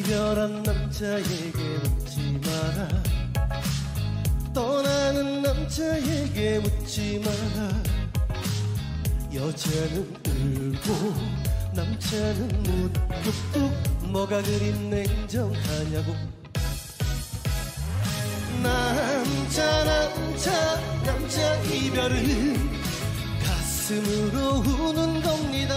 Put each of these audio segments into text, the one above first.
이별한 남자에게 묻지 마라. 떠나는 남자에게 묻지 마라. 여자는 울고 남자는 묻고 뭐가 그리 냉정하냐고. 남자 이별은 가슴으로 우는 겁니다.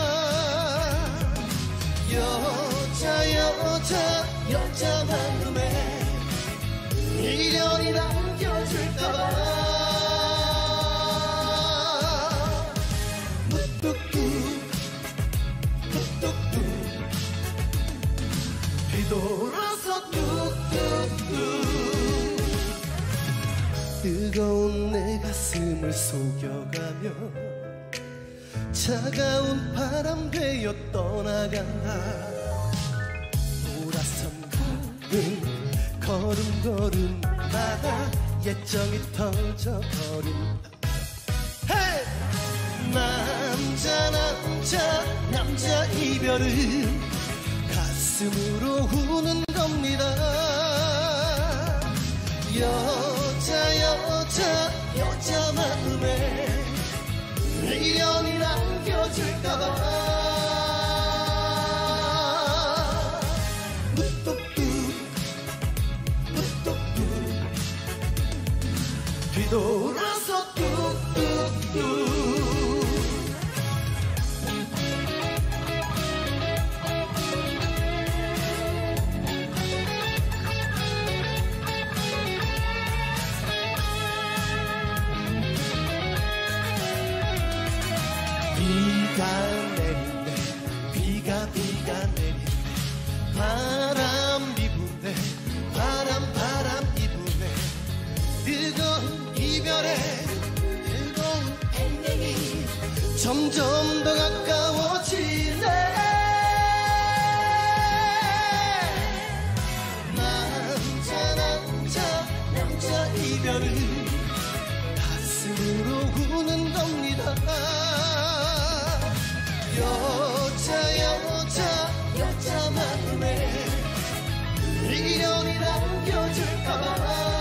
여자 마음에 미련이 남겨질까봐. 뚝뚝뚝 뒤돌아서 뚝뚝뚝 뜨거운 내 가슴을 속여가며 차가운 바람 되어 떠나간다. 돌아선 걸음걸음마다 예정이 터져버린다. hey! 남자 이별은 가슴으로 우는 겁니다. 여자 마음에 미련이 남겨질까봐. 뒤돌아서 뚝뚝뚝 비가 내리네. 비가 내리네. 바람 이부네. 바람 이부네. 뜨거운 이별에 뜨거운 엔딩이 점점 더 가까워지네. 남자 이별은 가슴으로 우는 겁니다. 여자 마음에 미련이 남겨질까봐.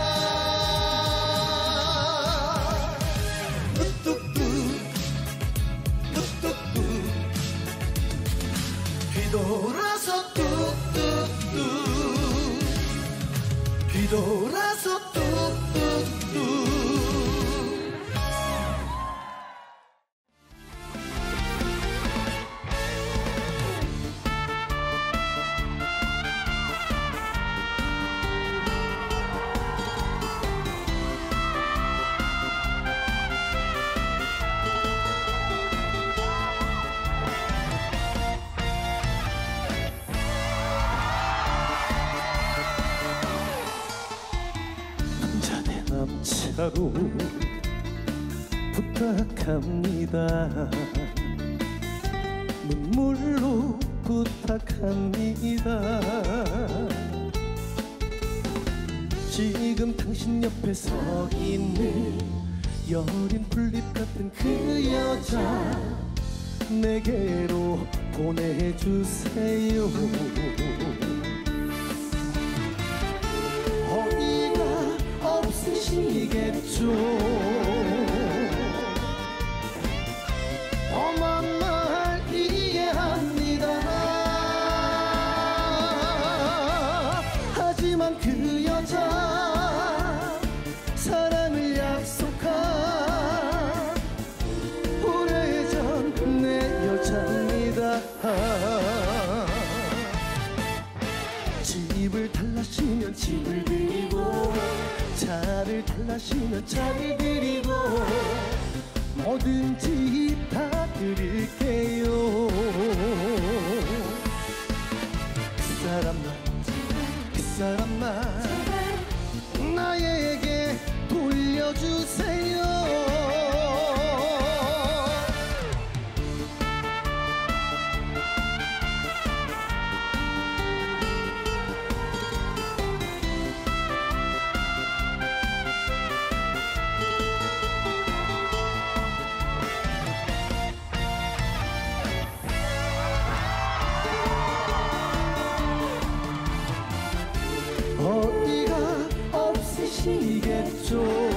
뒤돌아서 뚝뚝뚝 뒤돌아서 뚝뚝뚝 남자로 부탁합니다. 눈물로 부탁합니다. 지금 당신 옆에 서 있는 여린 풀잎 같은 그 여자 내게로 보내주세요. 없으시겠죠. 험한 말 이해합니다. 하지만 그 여자 사랑을 약속한 오래전 내 여자입니다. 집을 달라시면 집을 드리고 차를 달라시면 차를 드리고 뭐든지 다 드릴게요. 그 사람만 나에게 돌려주세요. 했죠.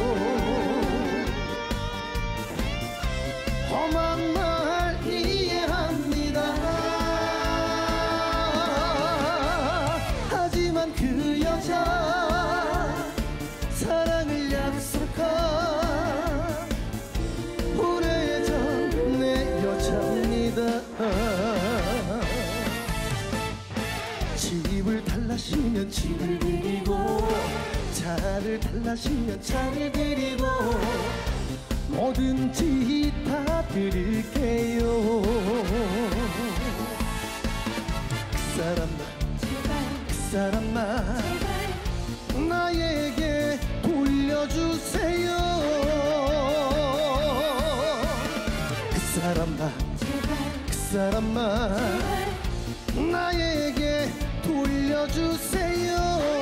험한 말 이해합니다. 하지만 그 여자 사랑을 약속한 오래전 내 여자입니다. 집을 달라시면 집을 드리고 차를 달라시면 차를 드리고 뭐든지 다 드릴게요. 그 사람만 그 사람만 나에게 돌려주세요. 그 사람만 그 사람만 나에게 돌려주세요.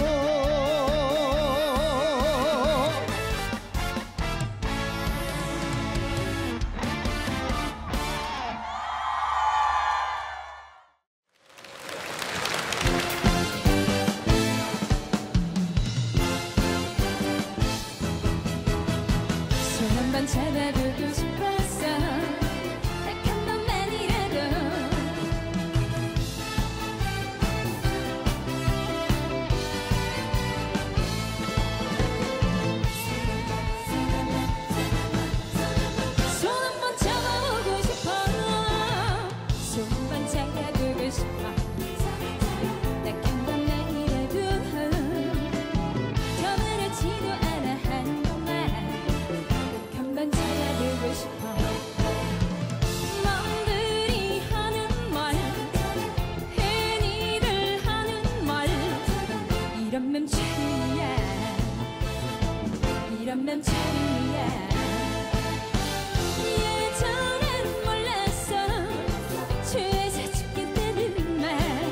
손 한번 잡아보고 싶었어. 딱 한 번만이라도. 손 한번 잡아보고 싶어. 손 한번 잡아보고 싶어. 딱 한 번만이라도. 저만하지도 않아 한 번만. 한번 찾아보고 싶어. 남들이 하는 말, 흔히들 하는 말, 이런 맴추야, 이런 맴추야. 예전엔 몰랐어. 취해서 죽겠다는 말,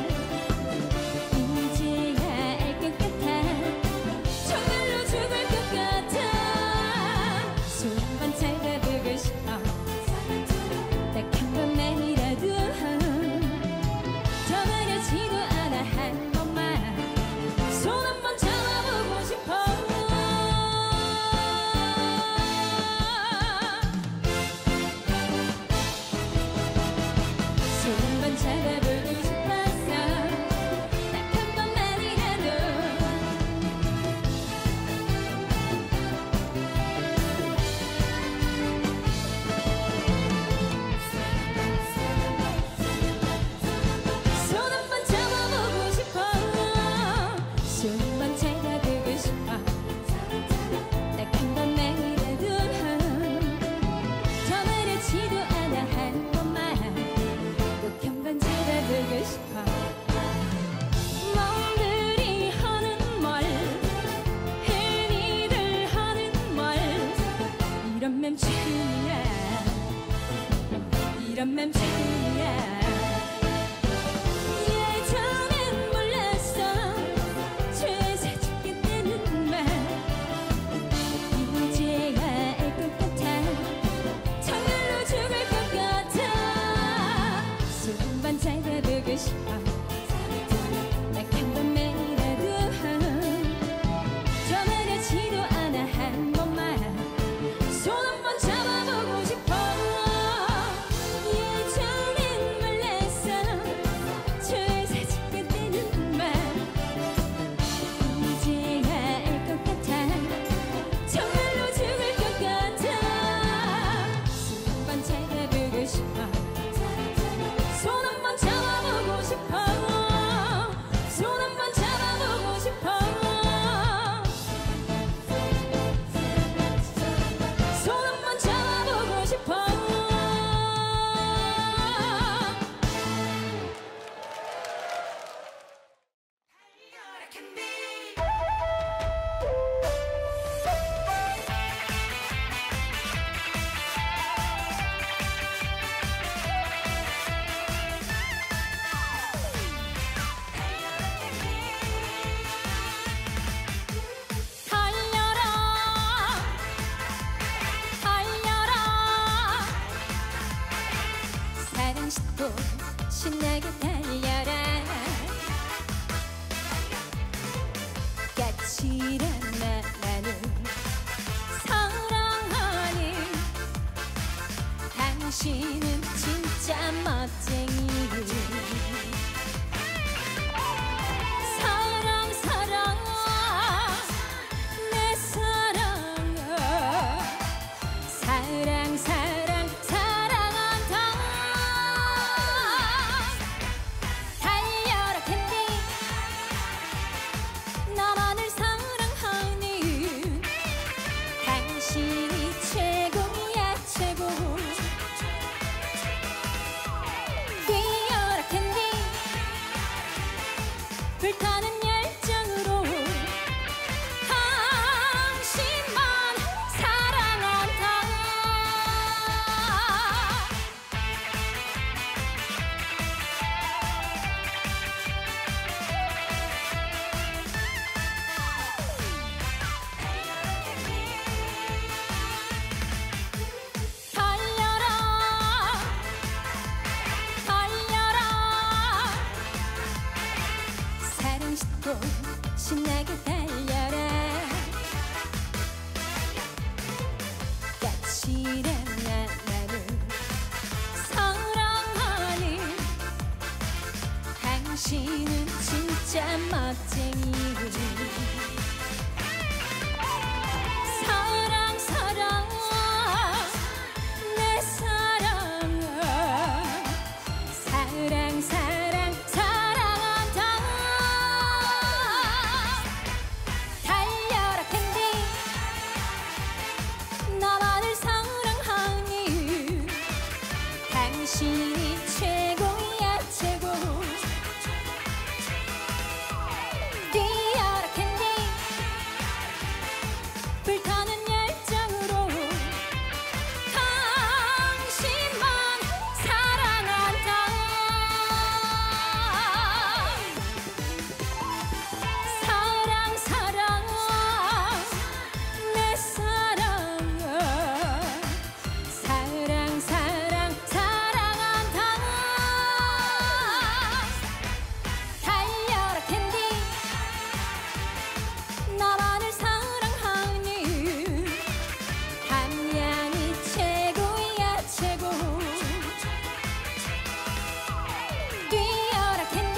이제야 알 것 같아. 정말로 죽을 것 같아. 손 한번 잡아보고 싶어. 딱 한 번만이라도. 저만하지도 않아 한 번만. 손 한번 잡아보고 싶어. 손 한번 잡아보고 싶었어. 딱 한 번만이라도. 손 한번 잡아보고 싶어. 손 한번 잡아보고 싶어. 딱 한 번만이라도. 저만하지도 않아 한 번만. 꼭 한 번 잡아보고 싶어. 남들이 하는 말, 흔히들 하는 말, 이런 맴추야, 이런 맴추야. 예전엔 몰랐어. 취해서 죽겠다는 말, 이제야 알 것 같아. 정말로 죽을 것 같아. 손 한번 잡아보고 싶어. 딱 한 번만이라도. 저만하지도 않아 한 번만. 손 한번 잡아보고 싶어. 예전엔 몰랐어. 취해서 죽겠다는 말, 이제야 알 것 같아. 정말로 죽을 것 같아. 손 한번 잡아보고 싶어. 손 한번 잡아보고 싶어. 손 한번 잡아보고 싶어. 손 한번 잡아보고 싶어. 달려라, 달려라. 사랑 싣고 신나게 달려라. 까칠한 나라는 당신은 진짜 멋쟁이. 사랑 사랑 내 사랑아, 사랑 사랑 사랑한다. 달려라 캔디, 나만을 사랑하는 당신이 최고야 최고. 뛰어라 캔디, 불타는 열정으로 당신만 사랑한다. 달려라 달려라, 사랑 싣고 신나게 달려라. 까칠한 나를 사랑하는 당신은 진짜 멋쟁이. 사랑 사랑 내 사랑아, 사랑 사랑 사랑한다. 달려라 캔디, 나만을 사랑하는 당신이 최고야 최고. 뛰어라 캔디, 불타는 열정으로 당신만 사랑한다. 사랑 사랑 내 사랑아, 사랑 사랑 사랑한다. 달려라 캔디, 나만을 사랑하는 함량이 최고야 최고. 뛰어라 캔디,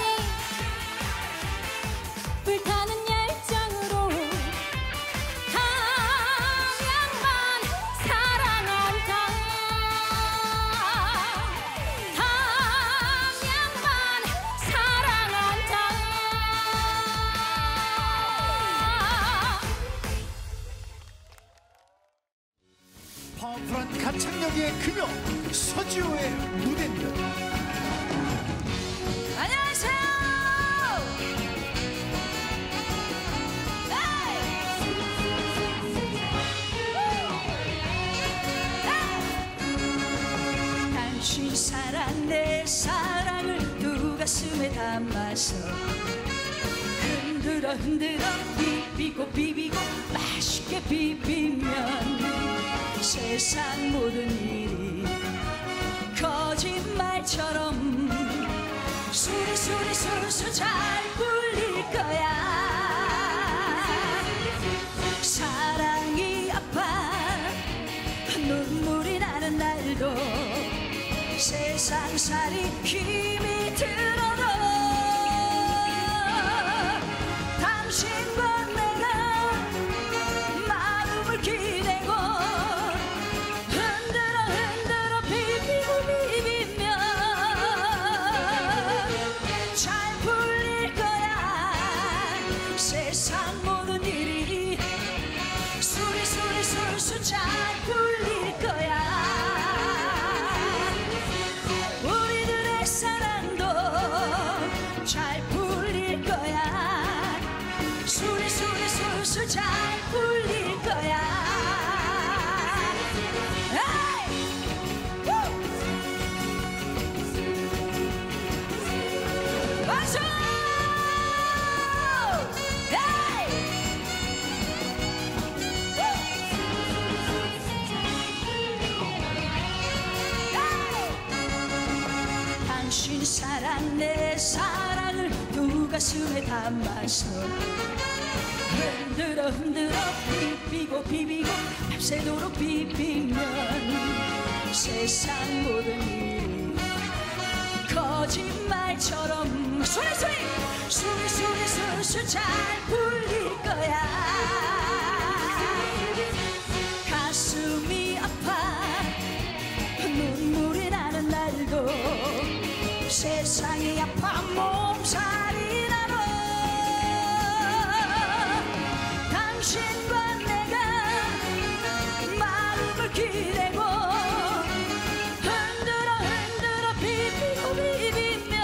불타는 열정으로 함량만 사랑한다. 함량만 사랑한다. 파워풀한 가창력의 그녀 서지호의 무대입니다. 안녕하세요. 당신 사랑 내 사랑을 두 가슴에 담아서 흔들어 흔들어 비비고 비비고 맛있게 비비면 세상 모든 일이 거짓말처럼 수리수리수리수 잘 풀릴 거야. 사랑이 아파 눈물이 나는 날도 세상살이 힘이 들어도 당신과 내가 마음을 기대고 흔들어 흔들어 비비고 비비면 잘 풀릴 거야. 세상 모든 일이 수리수리술수 잘 풀릴 거야. 우리들의 사랑도 잘 풀릴 거야. 수리수리술수 잘 풀릴 거야. 에이! 우! 박수! 에이! 당신 사랑 내 사랑을 두 가슴에 담아서 흔들어 흔들어 비비고 비비고 밤새도록 비비면 세상 모든 일이 거짓말처럼 소리 술술 잘 풀릴 거야. 가슴이 아파 눈물이 나는 날도 세상이 아파 몸살이 나도 당신과 내가 마음을 기대고 흔들어 비비고 비비면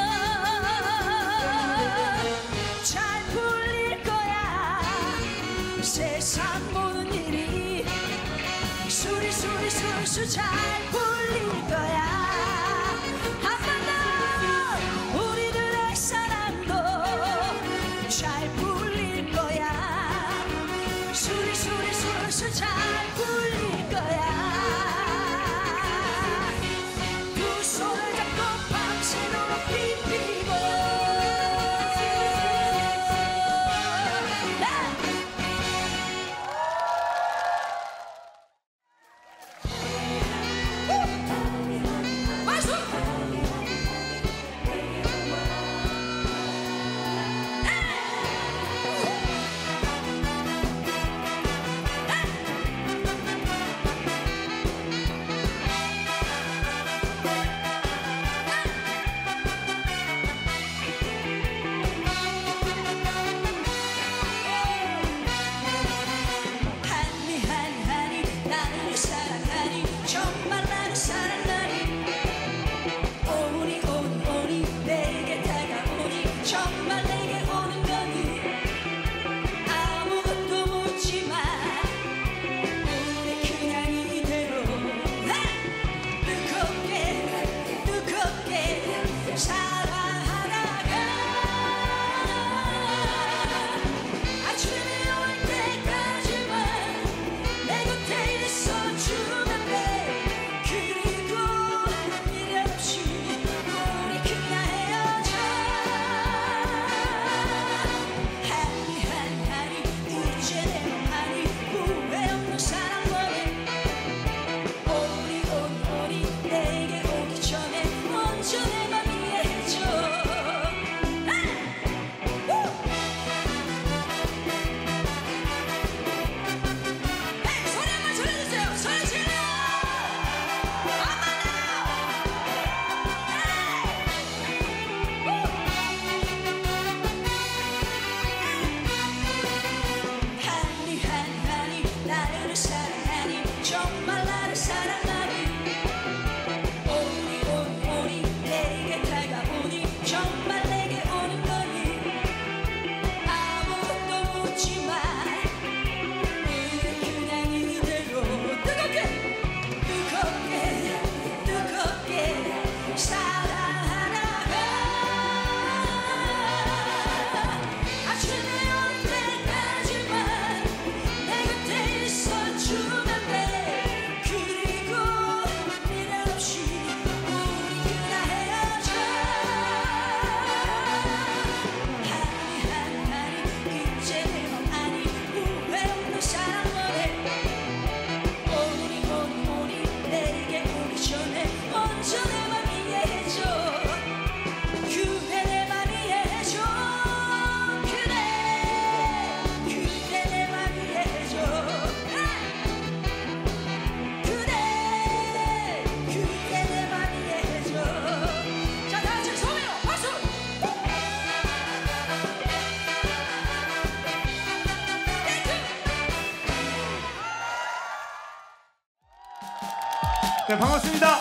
잘 풀릴 거야. 세상 모든 일이 술이 술술 잘 풀릴 거야. 한 번 더 우리들의 사랑도 잘 풀릴 거야. 술이 술술 잘 풀릴 거야. 두 손을 잡고 밤새도록 비비고 박수! 하니 나를 사랑하니 정말 나를 사랑하니 오니 내게 다가오니 정말 내게 오는 거니 아무것도 묻지마 우리 그냥 이대로 뜨겁게 사랑하다가 아침이 올 때까지만 내 곁에 있어주면 돼. 그리고 미련 없이 우리 그냥 헤어져. 하니 이제 내 맘 아니 후회 없는 사랑 너네 오니 내게 오기 전에 먼저 내 맘 이해해줘. 소리 한번 질러주세요. 소리 질러! 하니 나를 사랑하니 정말 나를 사랑하니 오니 내게 다가오니 정말 내게 오는 거니 아무것도 묻지마 우리 그냥 이대로 뜨겁게 사랑하다가 아침이 올 때까지만 내 곁에 있어주면 돼. 그리고 미련 없이 우리 그냥 헤어져. 하니 이제 내 맘 아니 후회 없는 사랑 너네 오니 내게 오기 전에 먼저 내 맘 이해해줘. 그대 내 맘 이해해줘. 그대 내 맘 이해해줘. 그대 내 맘 이해해줘. 자, 다 같이 소리로 박수! 네, 반갑습니다.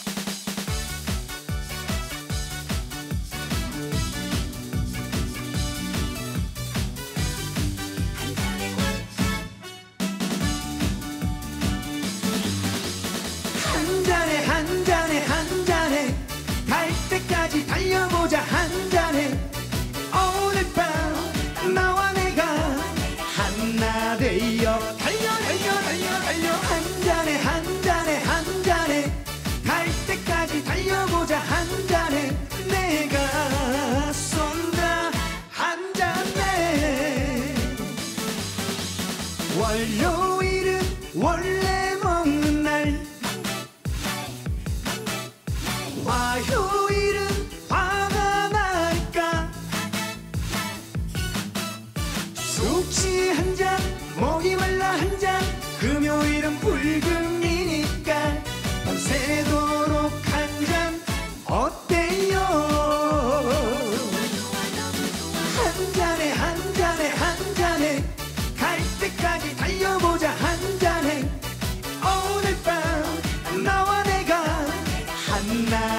한 잔에 갈 때까지 달려보자. 한 잔에 오늘 밤 너와 내가 하나 되어 달려 한 잔에 갈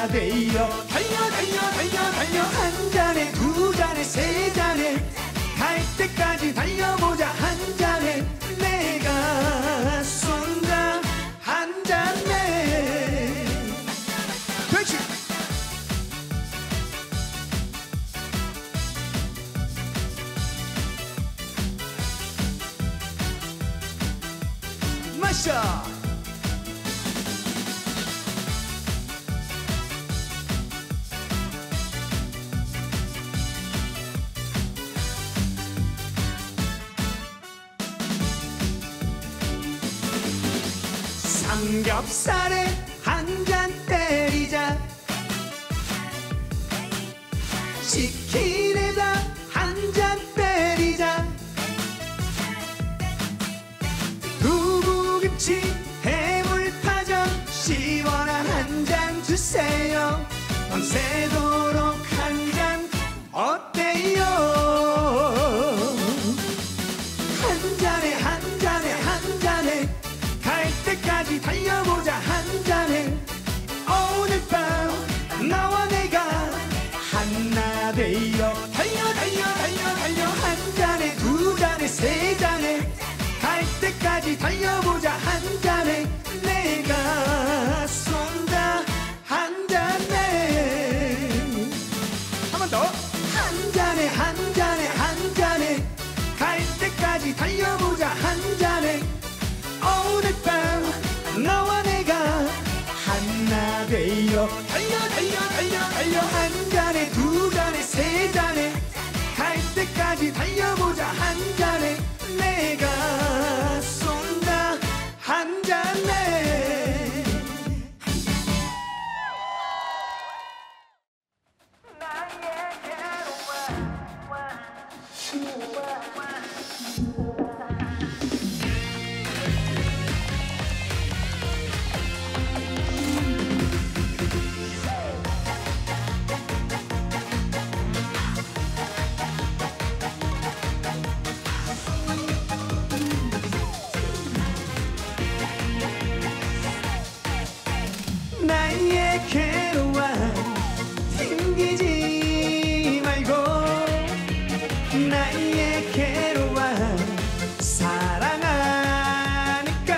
하나 되어 달려 달려 달려 달려 한 잔에 두 잔에 세 잔에 갈 때까지 달려보자 한 잔에 내가 쏜다 한 잔에 그렇지 마셔 삼겹살에 한 잔 때리자 치킨에다 한 잔 때리자 두부김치 해물파전 시원한 한 잔 주세요 밤새도록 한 잔 어때요 한 잔에 한 잔에 한 잔에 갈 때까지 달려보자 한 잔에 오늘 밤 나와 내가 하나 되어 달려 달려 달려 달려 한 잔에 두 잔에 세 잔에 갈 때까지 달려보자 한 잔에 내가 쏜다 한 잔에 한 번 더 한 잔에 한 잔에 한 잔에 갈 때까지 달려보자 한 잔에 오늘 밤 너와 내가 하나 되어 달려 달려 달려 달려 한 잔에 두 잔에 세 잔에 갈 때까지 달려보자 한 잔에 내가 쏜다 한 잔에 나의 괴로움 튕기지 말고 나의 괴로움 사랑하니까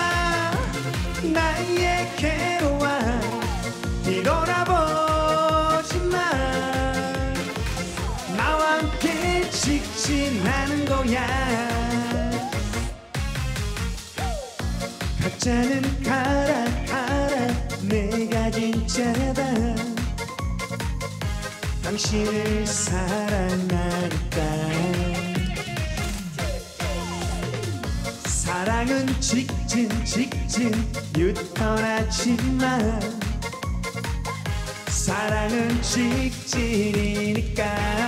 나의 괴로움 뒤돌아보지 마 나와 함께 직진하는 거야 가짜는 가라 가라 내가 진짜다 당신을 사랑하니까 사랑은 직진 직진 유턴하지 마 사랑은 직진이니까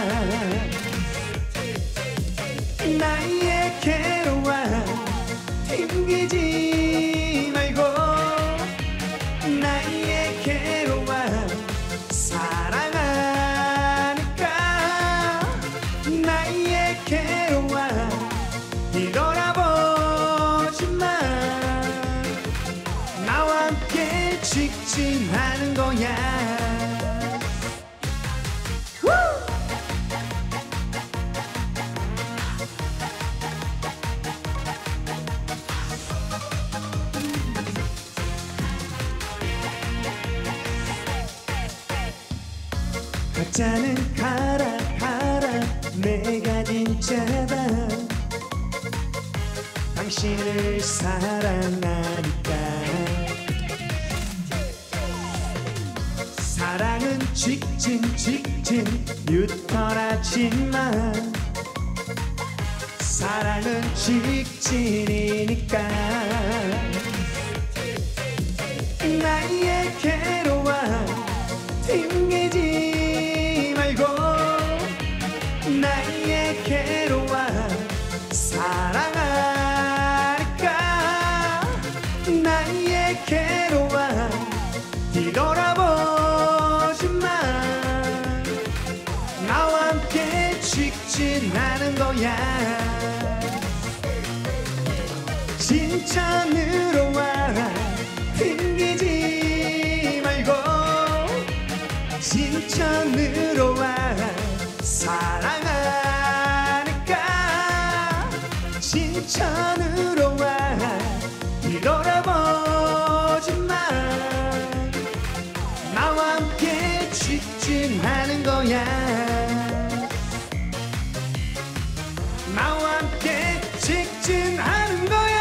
나의 괴로움 튕기지 말고 나의 괴로움 사랑하니까 나의 괴로움 뒤돌아보지 마 나와 함께 직진하는 거야 가짜는 가라 가라 내가 진짜다 당신을 사랑하니까 사랑은 직진 직진 유턴하지 마 사랑은 직진이니까 나의 괴로움 튕기지 말고 나의 괴로움 사랑하니까 나의 괴로움 뒤돌아보지 마 나와 함께 직진하는 거야 진짜 늘어와 튕기지 말고 진천으로 와 사랑하니까 진천으로 와 뒤돌아보지 마 나와 함께 직진하는 거야 나와 함께 직진하는 거야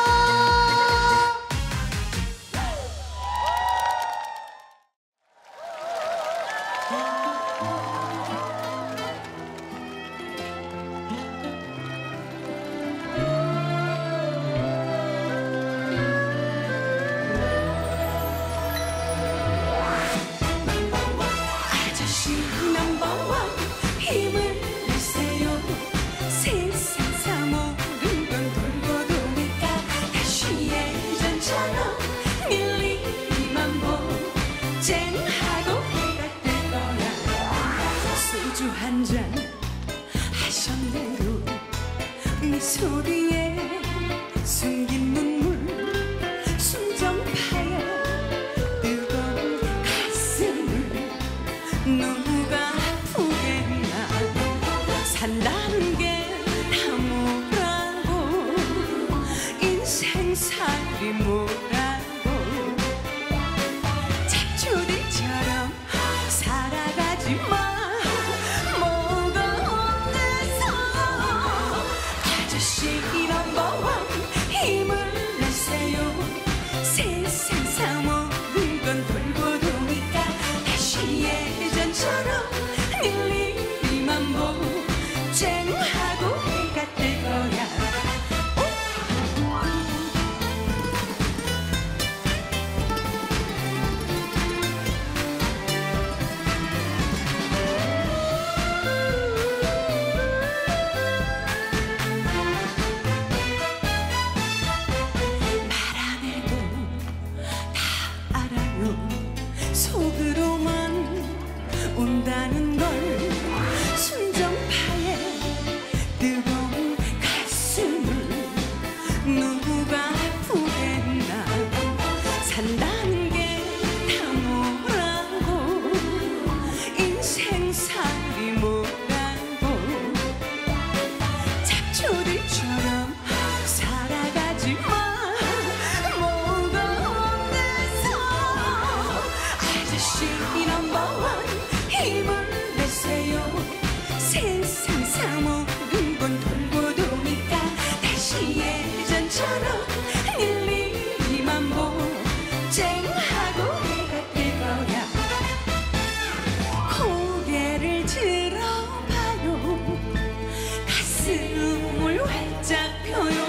아저씨 넘버원 힘을 내세요 세상 사 모든 건 돌고 도니까 다시 예전처럼 밀리기만 보쟁하고 해가 뜰 거야 소주 한 잔 하셨네요 미소 뒤에 숨긴 눈물 순정파야 뜨거운 가슴을 누가 아프겠나 산다는 게 다 뭐라고 인생살이 뭐라고 잡초들처럼 살아가지 마 뭐가 어때서 아저씨 넘버원 힘을 내세요 세상 사 모든 건 돌고 도니까 다시 예전처럼 밀리기만 보쟁하고 해가 뜰 거야 말 안 해도 다 알아요 속으로만 온다는 걸 순정파의 뜨거운 가슴을 누가 아프겠나 산다는 게 다 뭐라고 인생살이 뭐라고 잡초들처럼 살아가지 마 뭐가 어때서 아저씨 넘버원 힘을 내세요 세상 사 모든 건 돌고 도니까 다시 예전처럼 밀리기만 보쟁하고 해가 뜰 거야 고개를 들어봐요 가슴을 활짝 펴요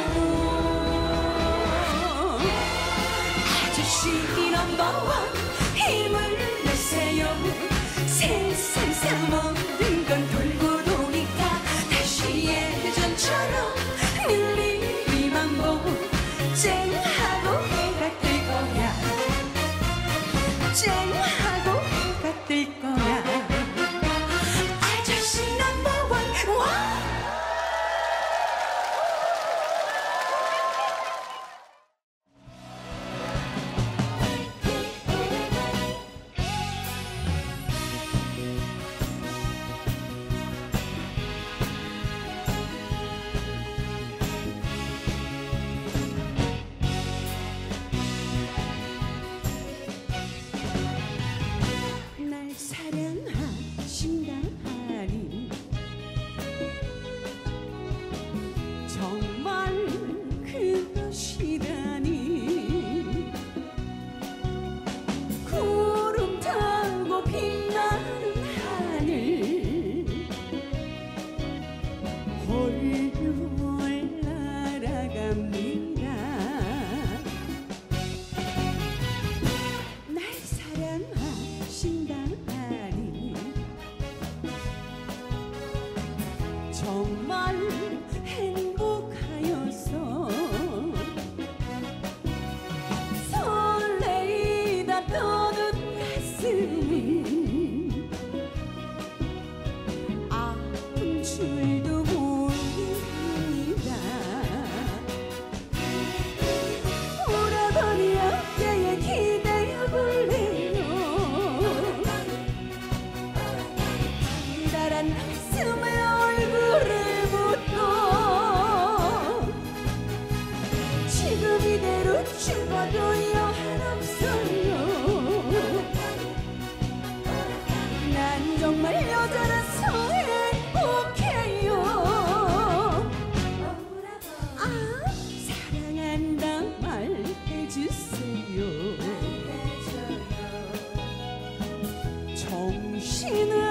아저씨 넘버원 힘을 내세요 세상 사 모든 건 돌고 도니까 다시 예전처럼 밀리기만 보쟁하고 해가 뜰 거야 쟁하고 해가 뜰 거야 아저씨 넘버원 와 날 사랑하신다니 정말 그러시다니 구름 타고 빛나는 하늘 홀홀 날아갑니다 날 사랑하신다니 정말 행복하여서 설레이다 떠는 가슴이 아픈 줄도 모릅니다 오라버니 어깨에 기대어 볼래요 당신은